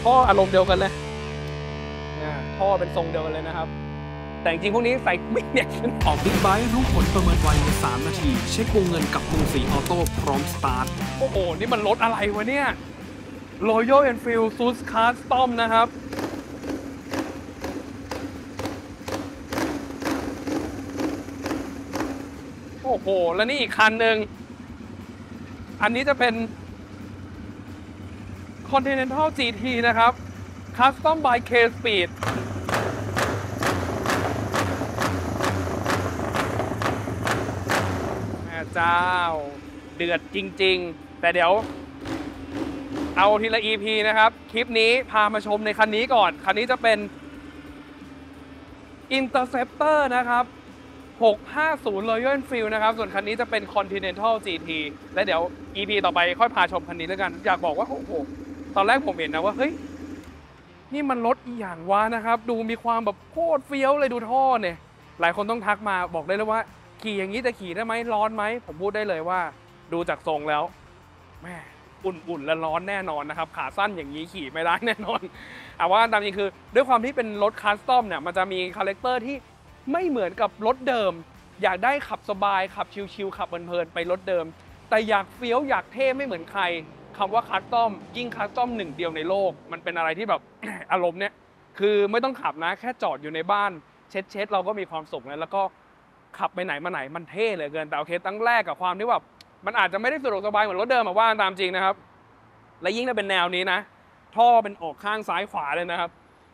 ท่ออารมณ์เดียวกันเลยท่อเป็นทรงเดียวกันเลยนะครับแต่จริงๆพวกนี้ใส่ไม่เนี่ยออกบิ๊กไบค์รู้ผลประเมินไวใน3 นาทีเช็ควงเงินกับกรุงศรีออโต้พร้อมสตาร์ทโอ้โหนี่มันรถอะไรวะเนี่ย Royal Enfield Swiss Custom นะครับโอ้โหแล้วนี่อีกคันหนึ่งอันนี้จะเป็น Continental GT นะครับ Custom by K-Speed เจ้าเดือดจริงๆแต่เดี๋ยวเอาทีละ EP นะครับคลิปนี้พามาชมในคันนี้ก่อนคันนี้จะเป็น Interceptor นะครับ650 Royal Enfield นะครับส่วนคันนี้จะเป็น Continental GT และเดี๋ยว EP ต่อไปค่อยพาชมคันนี้แล้วกันอยากบอกว่าโอ้โหตอนแรกผมเห็นนะว่าเฮ้ยนี่มันรถอีหยังวะนะครับดูมีความแบบโคตรเฟี้ยวเลยดูท่อเนี่ยหลายคนต้องทักมาบอกได้เลยว่าขี่อย่างนี้จะขี่ได้ไหมร้อนไหมผมพูดได้เลยว่าดูจากทรงแล้วแม่อุ่นๆและร้อนแน่นอนนะครับขาสั้นอย่างนี้ขี่ไม่ได้แน่นอนแต่ว่าตามจริงคือด้วยความที่เป็นรถคัสตอมเนี่ยมันจะมีคาแรคเตอร์ที่ไม่เหมือนกับรถเดิมอยากได้ขับสบายขับชิลๆขับเพลินๆไปรถเดิมแต่อยากเฟี้ยวอยากเท่ไม่เหมือนใครคำว่าคัสตอมยิ่งคัสตอมหนึ่งเดียวในโลกมันเป็นอะไรที่แบบ อารมณ์เนี่ยคือไม่ต้องขับนะแค่จอดอยู่ในบ้านเช็ดเราก็มีความสุขแล้วก็ขับไปไหนมาไหนมันเท่เหลือเกินแต่โอเคตั้งแรกกับความที่แบบมันอาจจะไม่ได้สะดวกสบายเหมือนรถเดิมว่าตามจริงนะครับและยิ่งถ้าเป็นแนวนี้นะท่อเป็นออกข้างซ้ายขวาเลยนะครับ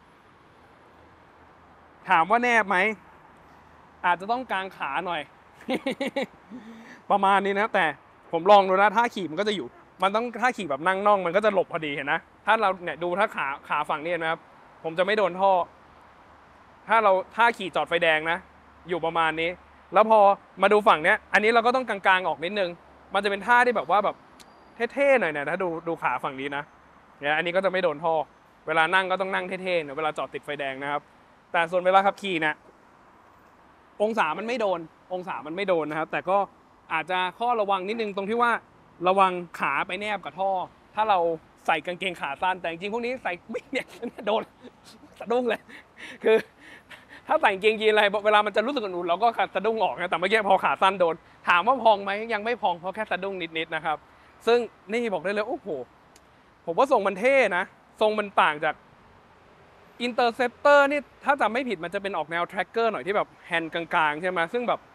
ถามว่าแนบไหมอาจจะต้องกางขาหน่อย ประมาณนี้นะแต่ผมลองดูนะถ้าขี่มันก็จะอยู่มันต้องถ้าขี่แบบนั่งน่องมันก็จะหลบพอดีเห็นนะถ้าเราเนี่ยดูถ้าขาฝั่งนี้นะครับผมจะไม่โดนท่อถ้าขี่จอดไฟแดงนะอยู่ประมาณนี้แล้วพอมาดูฝั่งเนี้ยอันนี้เราก็ต้องกลางๆออกนิดนึงมันจะเป็นท่าที่แบบว่าแบบเท่ๆหน่อยนะถ้าดูขาฝั่งนี้นะเนี่ยอันนี้ก็จะไม่โดนท่อเวลานั่งก็ต้องนั่งเท่ๆเวลาจอดติดไฟแดงนะครับแต่ส่วนเวลาขับขี่เนี่ยองศามันไม่โดนนะครับแต่ก็อาจจะข้อระวังนิดนึงตรงที่ว่าระวังขาไปแนบกับท่อถ้าเราใส่กางเกงขาสั้นแต่จริงๆพวกนี้ใส่ไม่เนี่ยโดนสะดุ้งเลยคือถ้าใส่กางเกงยีนอะไรเวลามันจะรู้สึกอุ่นๆเราก็สะดุ้งออกนะแต่เมื่อกี้พอขาสั้นโดนถามว่าพองไหมยังไม่พองเพราะแค่สะดุ้งนิดๆนะครับซึ่งนี่บอกได้เลยโอ้โหผมว่าทรงมันเท่นะทรงมันต่างจาก Interceptor นี่ถ้าจำไม่ผิดมันจะเป็นออกแนว Tracker หน่อยที่แบบแฮนด์กลางๆใช่ไหมซึ่งแบบ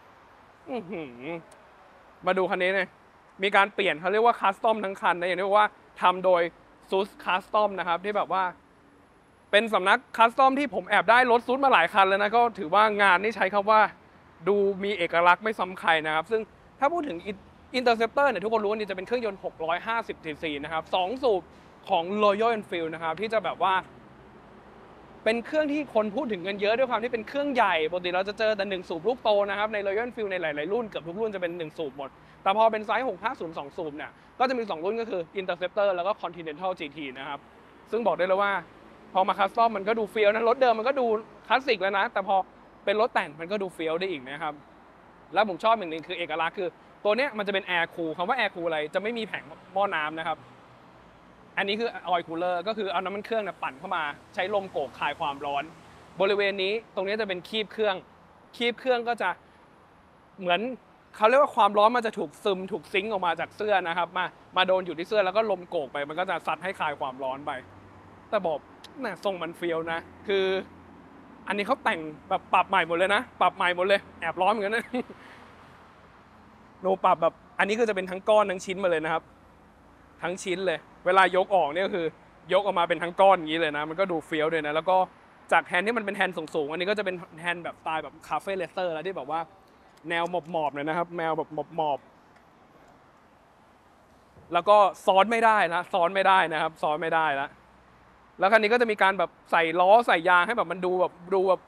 มาดูคันนี้เนี่ยมีการเปลี่ยนเขาเรียกว่าคัสตอมทั้งคันนะอย่างที่บอกว่าทำโดย Swiss Custom นะครับที่แบบว่าเป็นสำนักคัสตอมที่ผมแอบได้รถซุดมาหลายคันแล้วนะก็ถือว่างานนี่ใช้คำว่าดูมีเอกลักษณ์ไม่ซ้ำใครนะครับซึ่งถ้าพูดถึง Interceptor เนี่ยทุกคนรู้ว่านี่จะเป็นเครื่องยนต์650 cc นะครับ2สูบของ Royal Enfield นะครับที่จะแบบว่าเป็นเครื่องที่คนพูดถึงกันเยอะด้วยความที่เป็นเครื่องใหญ่ปกติเราจะเจอแต่1สูบลูกโตนะครับใน Royal Enfield ในหลายๆรุ่นเกือบทุกรุ่นจะเป็น1สูบหมดแต่พอเป็นไซส์650 2สูบเนี่ยก็จะมี2รุ่นก็คือ Interceptor แล้วก็ Continental GT นะครับซึ่งบอกได้เลยว่าพอมาคัสตอมมันก็ดูเฟี้ยวนะรถเดิมมันก็ดูคลาสสิกแล้วนะแต่พอเป็นรถแต่งมันก็ดูเฟี้ยวได้อีกนะครับแล้วผมชอบอย่างหนึ่งคือเอกลักษณ์คือตัวนี้มันจะเป็นแอร์คูลคำว่าแอร์คูลอะไรจะไม่มีแผงหม้อน้ำนะครับอันนี้คือออยล์คูลเลอร์ก็คือเอาน้ำมันเครื่องปั่นเข้ามาใช้ลมโกกคายความร้อนบริเวณนี้ตรงนี้จะเป็นคีบเครื่องก็จะเหมือนเขาเรียกว่าความร้อนมันจะถูกซึมถูกซิงค์ออกมาจากเสื้อนะครับมาโดนอยู่ที่เสื้อแล้วก็ลมโกกไปมันก็จะซัดให้คายความร้อนไปแต่บอกน่ะทรงมันเฟี้ยวนะคืออันนี้เขาแต่งแบบปรับใหม่หมดเลยนะปรับใหม่หมดเลยแอบร้อนเหมือนกันนะโนปรับแบบอันนี้ก็จะเป็นทั้งก้อนทั้งชิ้นมาเลยนะครับทั้งชิ้นเลยเวลายกออกเนี่ยก็คือยกออกมาเป็นทั้งก้อนอย่างนี้เลยนะมันก็ดูเฟี้ยวเลยนะแล้วก็จากแฮนด์ที่มันเป็นแฮนด์สูงๆอันนี้ก็จะเป็นแฮนด์แบบสไตล์แบบคาเฟ่เลสเตอร์แล้วที่แบบว่าแนวหมอบๆเลยนะครับแนวแบบหมอบแล้วก็ซ้อนไม่ได้นะครับซ้อนไม่ได้แล้วคันนี้ก็จะมีการแบบใส่ล้อใส่ยางให้แบบมันดูแบบ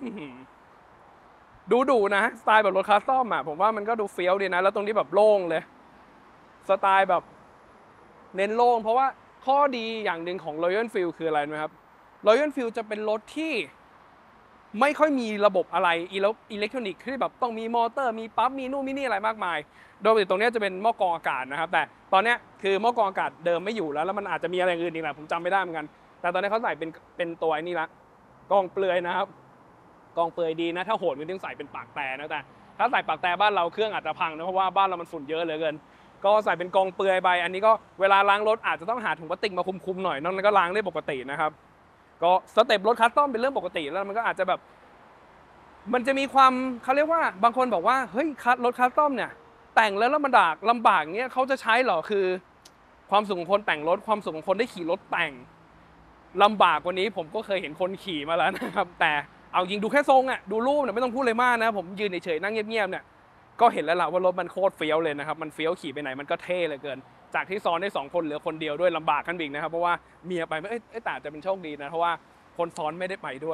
ดูนะสไตล์แบบรถคัสตอมอ่ะผมว่ามันก็ดูเฟี้ยวดีนะแล้วตรงนี้แบบโล่งเลยสไตล์แบบเน้นโล่งเพราะว่าข้อดีอย่างหนึ่งของ Royal Enfield คืออะไรนะครับ Royal Enfield จะเป็นรถที่ไม่ค่อยมีระบบอะไรอิเล็กทรอนิกส์ที่แบบต้องมีมอเตอร์มีปั๊มมีนู่นมีนี่อะไรมากมายโดยปกติตรงนี้จะเป็นหม้อกรองอากาศนะครับแต่ตอนนี้คือหม้อกรองอากาศเดิมไม่อยู่แล้วมันอาจจะมีอะไรอื่นอีกแหละผมจำไม่ได้เหมือนกันแต่ตอนนี้เขาใส่เป็นตัวไอ้นี่ละกองเปลือยนะครับกองเปลือยดีนะถ้าโหดมันต้องใส่เป็นปากแต่นะแต่ถ้าใส่ปากแต่บ้านเราเครื่องอาจจะพังนะเพราะว่าบ้านเรามันฝุ่นเยอะเหลือเกินก็ใส่เป็นกองเปลือยไปอันนี้ก็เวลาล้างรถอาจจะต้องหาถุงพลาสติกมาคุมๆหน่อยนอกนั้นก็ล้างได้ปกตินะครับก็สเต็ปรถคัสตอมเป็นเรื่องปกติแล้วมันก็อาจจะแบบมันจะมีความเขาเรียกว่าบางคนบอกว่าเฮ้ยรถคัสตอมเนี่ยแต่งแล้วมันลำบากเงี้ยเขาจะใช้หรอคือความสุขของคนแต่งรถความสุขของคนได้ขี่รถแต่งลำบากกว่านี้ผมก็เคยเห็นคนขี่มาแล้วนะครับแต่เอาจริงดูแค่ทรงอ่ะดูรูปเนี่ยไม่ต้องพูดเลยมากนะผมยืนเฉยๆนั่งเงียบๆเนี่ยก็เห็นแล้วล่ะว่ารถมันโคตรเฟี้ยวเลยนะครับมันเฟี้ยวขี่ไปไหนมันก็เท่เหลือเกินจากที่ซ้อนได้2คนเหลือคนเดียวด้วยลำบากกันอีกนะครับเพราะว่าเมียไปไม่แต่จะเป็นโชคดีนะเพราะว่าคนซ้อนไม่ได้ไปด้วย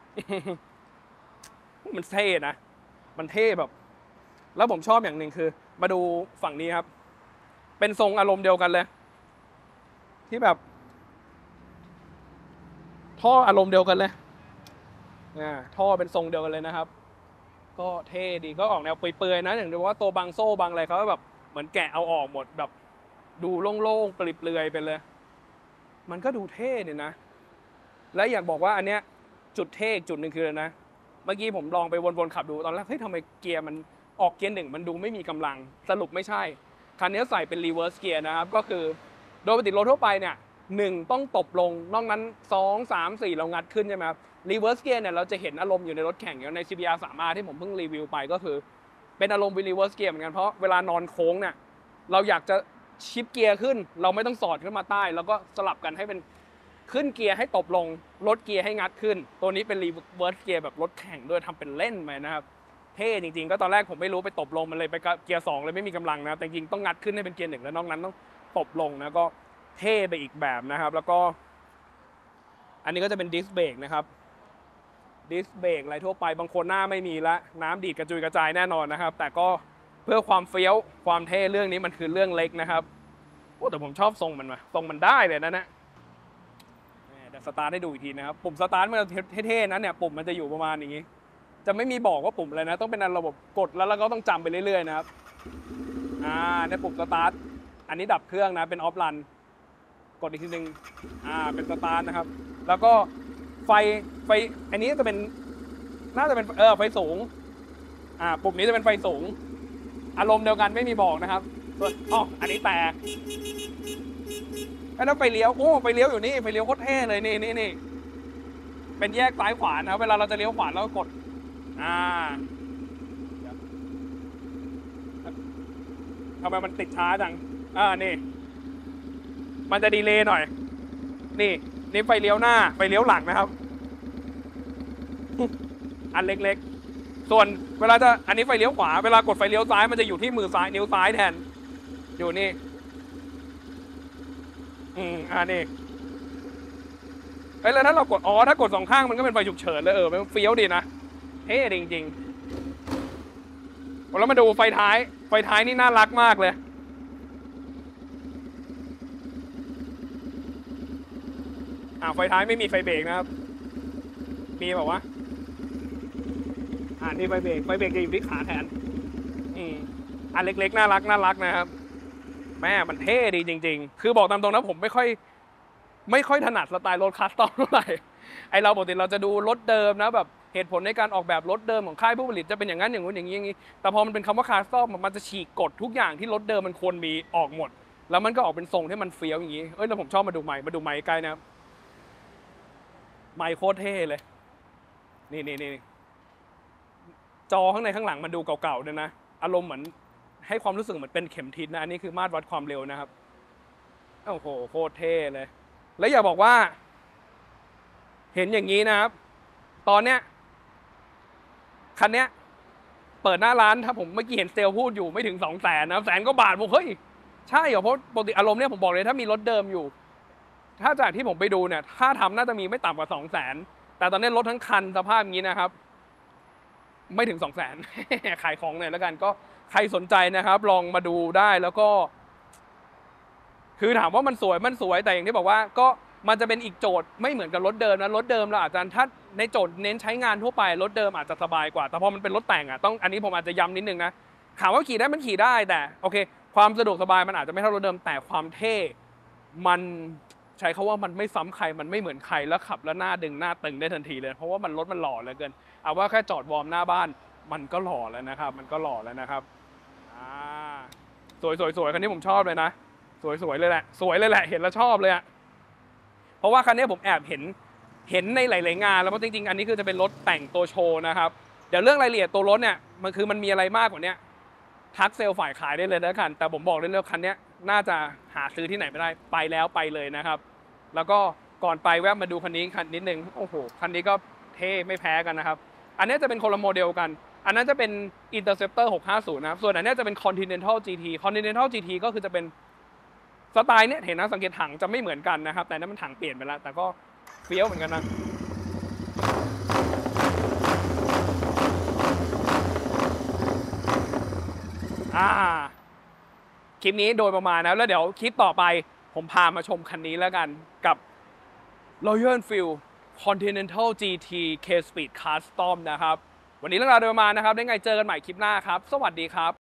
มันเท่นะมันเท่แบบแล้วผมชอบอย่างหนึ่งคือมาดูฝั่งนี้ครับเป็นทรงอารมณ์เดียวกันเลยที่แบบท่ออารมณ์เดียวกันเลยท่อเป็นทรงเดียวกันเลยนะครับก็เท่ดีก็ออกแนวเปื่อยๆนะอย่างที่ว่าตัวบางโซ่บางอะไรเขาก็แบบเหมือนแกะเอาออกหมดแบบดูโล่งๆเปลือยๆไปเลยมันก็ดูเท่ดีนะและอยากบอกว่าอันเนี้ยจุดเท่จุดหนึ่งคือนะเมื่อกี้ผมลองไปวนๆขับดูตอนแรกเฮ้ยทำไมเกียร์มันออกเกียร์1มันดูไม่มีกำลังสรุปไม่ใช่คันนี้ใส่เป็นรีเวิร์สเกียร์นะครับก็คือโดยปกติรถทั่วไปเนี่ย1ต้องตบลงนอกนั้น2 3 4เรางัดขึ้นใช่ไหมครับรีเวิร์สเกียร์เนี่ยเราจะเห็นอารมณ์อยู่ในรถแข่งอย่างใน CBR 3R ที่ผมเพิ่งรีวิวไปก็คือเป็นอารมณ์รีเวิร์สเกียร์เหมือนกันเพราะเวลานอนโค้งเนี่ยเราอยากจะชิปเกียร์ขึ้นเราไม่ต้องสอดขึ้นมาใต้แล้วก็สลับกันให้เป็นขึ้นเกียร์ให้ตบลงลดเกียร์ให้งัดขึ้นตัวนี้เป็นรีเวิร์สเกียร์แบบรถแข่งด้วยทำเป็นเล่นไปนะครับเท่จริงๆก็ตอนแรกผมไม่รู้ไปตบลงมันเลยไปเกียร์2เลยไม่มีกำลังนะแต่จริงต้องงัดขึ้นให้เป็นเกียร์1แล้วนอกนั้นต้องตบลงนะก็เท่ไปอีกแบบนะครับแล้วก็อันนี้ก็จะเป็นดิสเบรกนะครับดิสเบรกอะไรทั่วไปบางคนหน้าไม่มีละน้ำดีดกระจุยกระจายแน่นอนนะครับแต่ก็เพื่อความเฟี้ยวความเท่เรื่องนี้มันคือเรื่องเล็กนะครับโอ้แต่ผมชอบทรงมันทรงมันได้เลยนะเดี๋ยวสตาร์ทให้ดูอีกทีนะครับปุ่มสตาร์ทมันเท่ๆนะเนี่ยปุ่มมันจะอยู่ประมาณอย่างนี้จะไม่มีบอกว่าปุ่มอะไรนะต้องเป็นระบบกดแล้วก็ต้องจำไปเรื่อยๆนะครับในปุ่มสตาร์ทอันนี้ดับเครื่องนะเป็นออฟรันกดอีกทีนึงเป็นสตาร์ทนะครับแล้วก็ไฟอันนี้จะเป็นน่าจะเป็นไฟสูงปุ่มนี้จะเป็นไฟสูงอารมณ์เดียวกันไม่มีบอกนะครับส่วนอันนี้แต่แล้วไฟเลี้ยวไฟเลี้ยวอยู่นี่ไฟเลี้ยวโคตรเท่เลยนี่เป็นแยกซ้ายขวานะเวลาเราจะเลี้ยวขวาเราก็กดทำไมมันติดช้าจังนี่มันจะดีเลย์หน่อยนี่ไฟเลี้ยวหน้าไฟเลี้ยวหลังนะครับอันเล็กๆส่วนเวลาจะอันนี้ไฟเลี้ยวขวาเวลากดไฟเลี้ยวซ้ายมันจะอยู่ที่มือซ้ายนิ้วซ้ายแทนอยู่นี่นี่แล้วถ้าเรากดถ้ากด2ข้างมันก็เป็นไฟฉุกเฉินเลยมันเฟี้ยวดีนะเท่จริงๆแล้วมาดูไฟท้ายนี่น่ารักมากเลยไฟท้ายไม่มีไฟเบรกนะครับมีแบบว่านี่ไฟเบรกจะอยู่ที่ขาแทนอันเล็กๆน่ารักนะครับแม่มันเท่ดีจริงๆคือบอกตามตรงนะผมไม่ค่อยถนัดสไตล์รถคัสตอมเท่าไหร่ไอเราปกติเราจะดูรถเดิมนะแบบเหตุผลในการออกแบบรถเดิมของค่ายผู้ผลิตจะเป็นอย่างนั้นอย่างนู้นอย่างนี้แต่พอมันเป็นคำว่าคัสตอมมันจะฉีกกฎทุกอย่างที่รถเดิมมันควรมีออกหมดแล้วมันก็ออกเป็นทรงที่มันเฟี้ยวอย่างนี้แล้วผมชอบมาดูไมค์ใกล้นะครับไมค์โคตรเท่เลยนี่จอข้างในข้างหลังมันดูเก่าๆด้วยนะอารมณ์เหมือนให้ความรู้สึกเหมือนเป็นเข็มทิศนะอันนี้คือมาตรวัดความเร็วนะครับโอ้โหโคตรเท่เลยแล้วอย่าบอกว่าเห็นอย่างนี้นะครับตอนเนี้ยคันเนี้ยเปิดหน้าร้านถ้าผมเมื่อกี้เห็นเซลล์พูดอยู่ไม่ถึง200,000นะ100,000 กว่าบาทผมเฮ้ยใช่เหรอเพราะปกติอารมณ์เนี่ยผมบอกเลยถ้ามีรถเดิมอยู่ถ้าจากที่ผมไปดูเนี่ยถ้าทำน่าจะมีไม่ต่ำกว่า200,000แต่ตอนนี้รถทั้งคันสภาพอย่างนี้นะครับไม่ถึง200,000 ขายของหน่อยแล้วกันก็ใครสนใจนะครับลองมาดูได้แล้วก็คือถามว่ามันสวยแต่อย่างที่บอกว่าก็มันจะเป็นอีกโจทย์ไม่เหมือนกับรถเดิมนะรถเดิมเราอาจจะถ้าในโจทย์เน้นใช้งานทั่วไปรถเดิมอาจจะสบายกว่าแต่พอมันเป็นรถแต่งต้องอันนี้ผมอาจจะย้ำนิดนึงนะถามว่าขี่ได้มันขี่ได้แต่โอเคความสะดวกสบายมันอาจจะไม่เท่ารถเดิมแต่ความเท่มันใช้คาว่ามันไม่ซ้ำใครมันไม่เหมือนใครแล้วขับแล้วหน้าดึงหน้าตึงได้ทันทีเลยเพราะว่ามันรถมันหล่อเหลือเกินเอาว่าแค่จอดวอร์มหน้าบ้านมันก็หล่อแล้วนะครับมันก็หล่อแล้วนะครับสวยคันนี้ผมชอบเลยนะสวยเลยแหละสวยเลยแหละเห็นแล้วชอบเลยอะเพราะว่าคันนี้ผมแอบเห็นในหลายๆงานแล้วเพราะจริงๆอันนี้คือจะเป็นรถแต่งตัวโชว์นะครับเดี๋ยวเรื่องรายละเอียดตัวรถเนี่ยมันมีอะไรมากกว่านี้ทักเซลล์ฝ่ายขายได้เลยนะคันแต่ผมบอกเลยเรื่องคันนี้น่าจะหาซื้อที่ไหนไม่ได้ไปแล้วไปเลยนะครับแล้วก็ก่อนไปแวะมาดูคันนี้นิดนึงโอ้โหคันนี้ก็เท่ไม่แพ้กันนะครับอันนี้จะเป็นคนละโมเดลกันอันนั้นจะเป็น Interceptor 650นะครับส่วนอันนี้จะเป็น Continental GT Continental GT ก็คือจะเป็นสไตล์เนี้ยเห็นนะสังเกตถังจะไม่เหมือนกันนะครับแต่นั้นมันถังเปลี่ยนไปแล้วแต่ก็เฟี้ยวเหมือนกันนะคลิปนี้โดยประมาณนะแล้วเดี๋ยวคลิปต่อไปผมพามาชมคันนี้แล้วกันกับ Royal Enfield Continental GT K Speed Custom นะครับวันนี้เรื่องราวโดยประมาณนะครับได้ไงเจอกันใหม่คลิปหน้าครับสวัสดีครับ